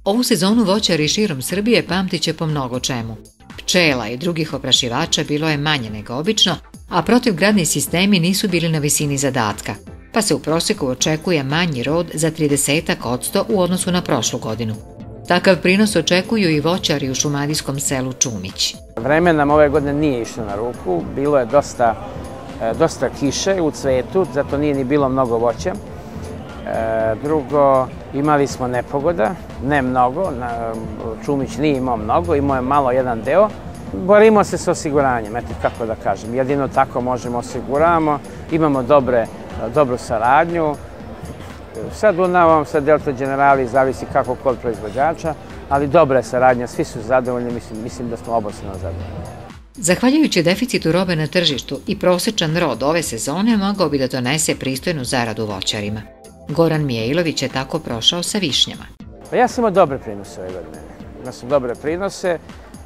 Ovu sezonu voćari širom Srbije pamtit će po mnogo čemu. Pčela i drugih oprašivača bilo je manje nego obično, a protivgradni sistemi nisu bili na visini zadatka, pa se u proseku očekuje manji rod za 30% u odnosu na prošlu godinu. Takav prinos očekuju i voćari u šumadijskom selu Čumić. Vreme nam ove godine nije išlo na ruku, bilo je dosta kiše u cvetu, zato nije ni bilo mnogo voća. Drugo, imali smo nepogoda, ne mnogo, Čumić nije imao mnogo, imao je malo jedan deo. Borimo se sa osiguranjem, eto kako da kažem, jedino tako možemo osiguravamo, imamo dobru saradnju. Sa Dunavom, sa Delta Generali, zavisi kako kod proizvođača, ali dobra je saradnja, svi su zadovoljni, mislim da smo obostrano zadovoljni. Zahvaljujući deficitu robe na tržištu i prosečan rod ove sezone mogao bi da donese pristojnu zaradu voćarima. Goran Mijailović je tako prošao sa višnjama. Ja sam imao dobre prinose ove godine. Imao sam dobre prinose.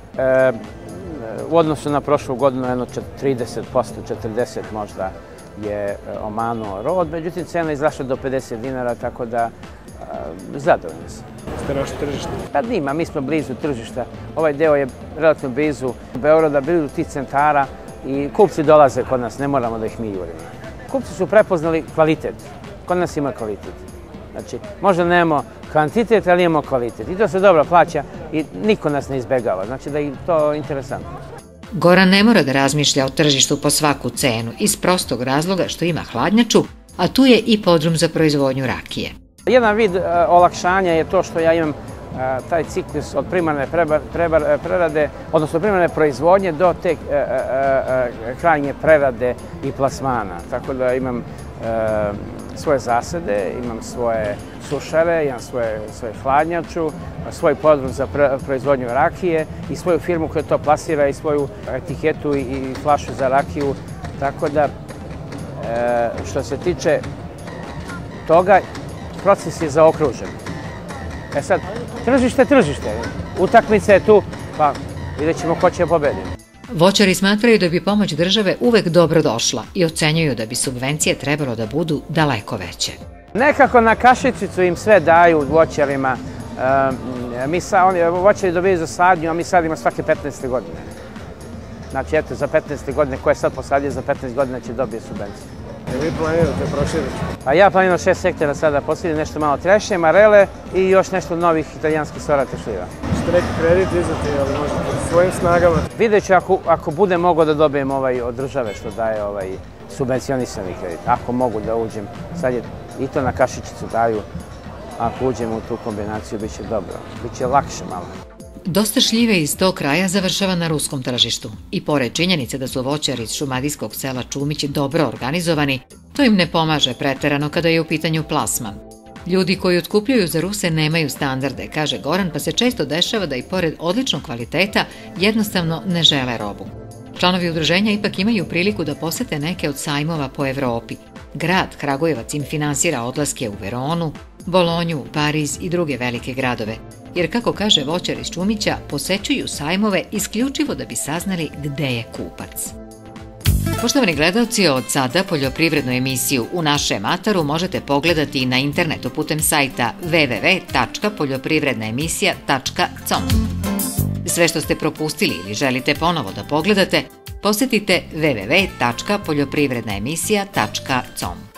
U odnosu na prošlu godinu, jedno 30%, 40% možda je omanuo rod. Međutim, cena je izrašla do 50 dinara, tako da zadovoljni sam. Ste našli tržište? Pa nima, mi smo blizu tržišta. Ovaj deo je relativno blizu Beograda, blizu tih centara i kupci dolaze kod nas, ne moramo da ih mi jurimo. Kupci su prepoznali kvalitet. Kod nas ima kvalitet. Znači, možda nemamo kvantitet, ali imamo kvalitet. I to se dobro plaća i niko nas ne izbegava. Znači da je to interesantno. Goran ne mora da razmišlja o tržištu po svaku cenu, iz prostog razloga što ima hladnjaču, a tu je i podrum za proizvodnju rakije. Jedan vid olakšanja je to što ja imam taj ciklus od primarne prerade, odnosno primarne proizvodnje do te krajnje prerade i plasmana. Tako da imam svoje zasade, imam svoje sušare, imam svoje hladnjaču, svoj podrum za proizvodnju rakije i svoju firmu koja to plasira i svoju etiketu i flašu za rakiju. Tako da, što se tiče toga, proces je zaokružen. Sad, tržište. Utakmica je tu, pa vidjet ćemo ko će pobediti. Voćari smatraju da bi pomoć države uvek dobro došla i ocenjuju da bi subvencije trebalo da budu daleko veće. Nekako na kašičicu im sve daju voćarima. Voćari dobiju za sadnju, a mi sadimo svake 15. godine. Znači, eto, za 15. godine, ko je sad posadio, za 15 godina će dobije subvencije. Vi planirate proširiti? A ja planiram 6 hektara sada posljednje, nešto malo trešnje, marele i još nešto novih italijanskih sorata šljiva. Ćete neki kredit dizati, ali možda svojim snagama? Vidjet ću ako bude mogao da dobijem od države što daje subvencionisani kredit. Ako mogu da uđem, sad je i to na kašičicu daju, ako uđem u tu kombinaciju bit će dobro, bit će lakše malo. Dosta šljive iz tog kraja završava na ruskom tržištu i pored činjenice da su voćari iz šumadijskog sela Čumić dobro organizovani, to im ne pomaže preterano kada je u pitanju plasman. Ljudi koji otkupljuju za Ruse nemaju standarde, kaže Goran, pa se često dešava da i pored odličnog kvaliteta jednostavno ne žele robu. Članovi udruženja ipak imaju priliku da posete neke od sajmova po Evropi. Grad Kragujevac im finansira odlaske u Veronu, Bolonju, Pariz i druge velike gradove, jer kako kaže voćar iz Čumića, posećuju sajmove isključivo da bi saznali gde je kupac. Poštovani gledalci, od sada poljoprivrednu emisiju U našem ataru možete pogledati na internetu putem sajta www.poljoprivrednaemisija.com. Sve što ste propustili ili želite ponovo da pogledate, posetite www.poljoprivrednaemisija.com.